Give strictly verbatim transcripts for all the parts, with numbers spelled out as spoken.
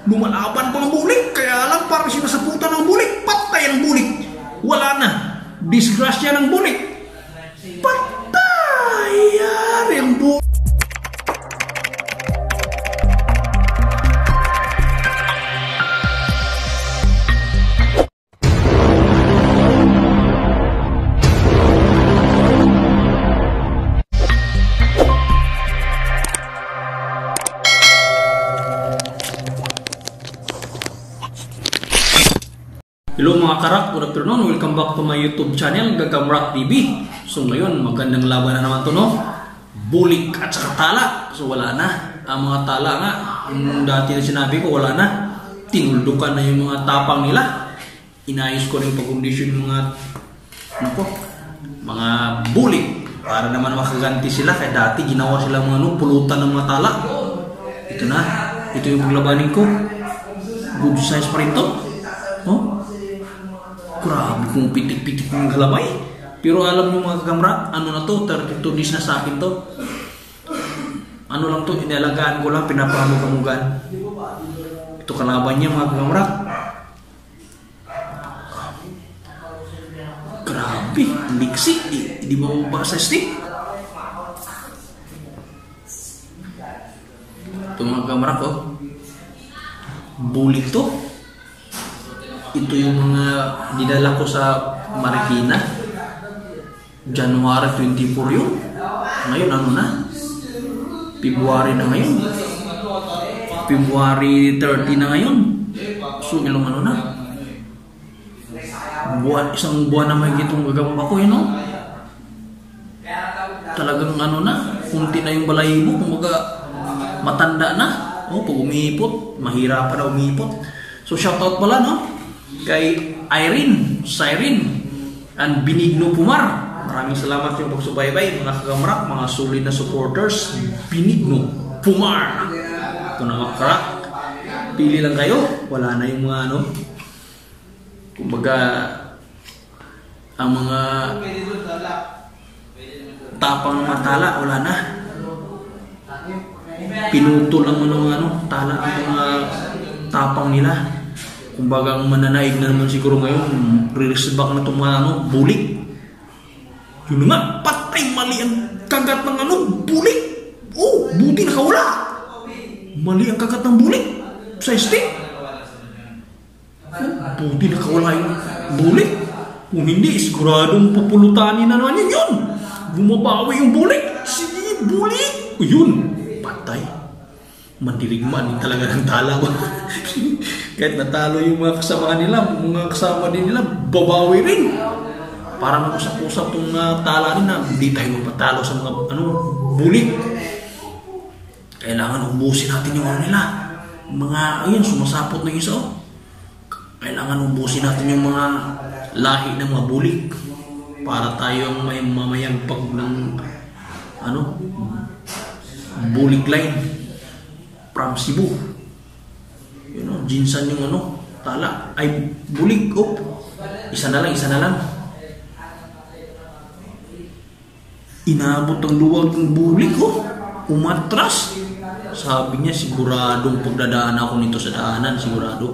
lumalaban pang bulik, kaya lang parang sinasaputan ng bulik, patay ang bulik. Wala na, disgrasya ng bulik, patay yari ang bulik. Hello mga karak, good afternoon, welcome back to my YouTube channel, Gagamrak T V. So ngayon, magandang laban na naman to, no? Bulik at saka tala. So wala na, ang mga tala nga, yung dati na sinabi ko, wala na. Tinuldukan na yung mga tapang nila. Inayos ko rin pag-condition yung mga, ano po, mga bulik. Para naman makaganti sila, kaya dati ginawa sila mga ano, pulutan ng mga tala. Ito na, ito yung paglabanin ko. Good size pa rin to. Oh? Grabe kung pitik-pitik ng galabay. Pero alam nyo mga kagamra, ano na to, thirty-two days na sa akin to. Ano lang to, inalagaan ko lang, pinapamugamugan. Ito kalaban niya mga kagamra. Grabe, liksi, hindi mo ba sa stick? Ito mga kagamra ko, bulik to. Ito yung mga dinala ko sa Marikina. January twenty-four yun. Ngayon ano na? February na ngayon. February thirty na ngayon. So ilang ano na? Buwan, isang buwan na may gitong gagamba ko yun, no? Talagang ano na? Kunti na yung balahibo. Kumbaga matanda na. O pag umipot, mahirapan na umipot. So shoutout pala, no? Kay Irene, Cyrene, and Benigno Pumar. Maraming salamat yung pagsubaybay, mga kagamrak, mga solid na supporters. Benigno Pumar. Ito na mga karak. Pili lang kayo. Wala na yung mga ano. Kumbaga, ang mga tapang ng mga tala, wala na. Pinuto lang mo ng ano, tala ang mga tapang nila. Kumbaga ang mananaig na naman siguro ngayon, re-receive back na itong mga ano, bulik. Yun nga, patay mali ang kagat ng ano, bulik. Oh, buti nakawala. Mali ang kagat ng bulik sa stick. Oh, buti nakawala yung bulik. Kung hindi, siguradong papulutanin na naman yun yun. Bumabawi yung bulik. Sige, bulik. O yun, patay. Mandirigman talaga ng tala. Kahit natalo yung mga kasama nila, mga kasama din nila, babawi rin. Parang usap-usap itong uh, tala rin na hindi tayo magpatalo sa mga ano, bulik. Kailangan ubusin natin yung ano nila. Mga, ayun, sumasapot na isa. Kailangan ubusin natin yung mga lahi ng mga bulik. Para tayo ang may mamayagpag ng ano, bulik line from Cebu. You know, jinsan yung ano, tala, ay bulik, oh. Isa na lang, isa na lang. Inabot ang luwag ng bulik, oh. Umatras. Sabi niya, siguradong pagdadaan ako nito sa daanan, sigurado.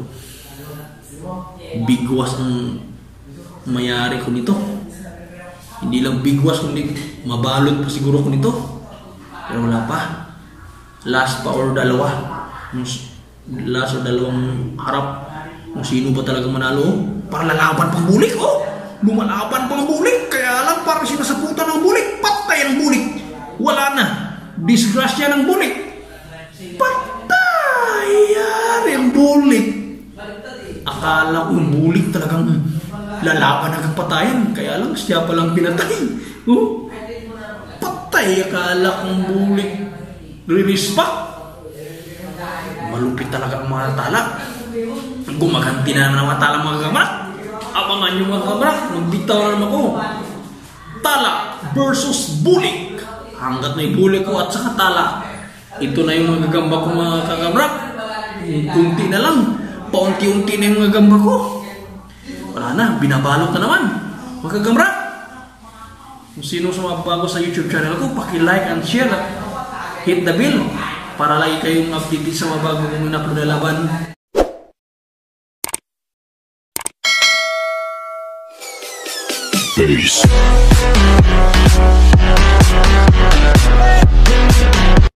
Bigwas ang mayari ko nito. Hindi lang bigwas, kundi mabalot pa siguro ko nito. Pero wala pa. Last pa or dalawa. Last or dalawang harap. Kung sino ba talaga manalo. Para lalaban pang bulik, oh. Lumalaban pang bulik. Kaya lang parang sinasaputan ng bulik. Patay ang bulik. Wala na. Disgrasya ng bulik. Patay yari ang bulik. Akala ko yung bulik talagang lalaban hanggang patayan. Kaya lang siya palang pinatay. Oh. Patay. Akala kong bulik re-respack. Malupit talaga ang mga tala. Gumaganti na ng mga tala mga kagamrak. Abangan nyo mga kagamrak. Magbitaw na naman ako. Tala versus bulik. Hanggat may bulik ko at saka tala. Ito na yung mga gagamba ko mga kagamrak. Kunti na lang. Paunti-unti na yung mga gagamba ko. Wala na. Binabalot na naman. Mga kagamrak. Kung sino sa mga bago sa YouTube channel ko, paki-like and share at hit the bell para lagi kayong updated sa mga bago kong in-upload na laban. face.